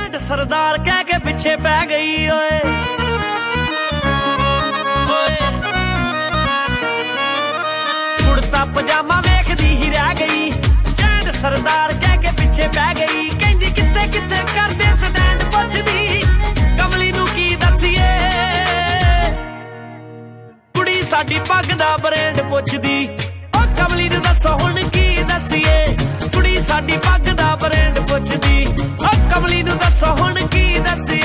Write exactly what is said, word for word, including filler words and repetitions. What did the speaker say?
cantt सरदार कह के पिछे पै गई ओए कुर्ता पजामा वेखदी ही रह गई कैंट सरदार कह के पिछे पै गई कहंदी किथे किथे करदे स्टैंड पुछदी कमली नू की दसीए कुड़ी साडी पग दा ब्रांड पुछदी ओ कमली नू दसो हुण की दसीए कुड़ी साडी पग दा ब्रांड पुछदी ओ कमली नू दसो हुण की दसीए